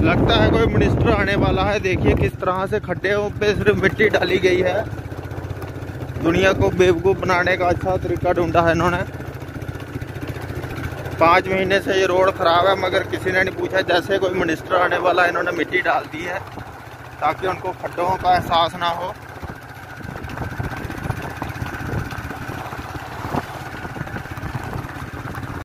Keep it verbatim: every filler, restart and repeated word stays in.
लगता है कोई मिनिस्टर आने वाला है। देखिए किस तरह से खड्डों पे सिर्फ मिट्टी डाली गई है। दुनिया को बेवकूफ़ बनाने का अच्छा तरीका ढूंढा है इन्होंने। पाँच महीने से ये रोड खराब है मगर किसी ने नहीं पूछा। जैसे कोई मिनिस्टर आने वाला है इन्होंने मिट्टी डाल दी है ताकि उनको खड्डों का एहसास ना हो।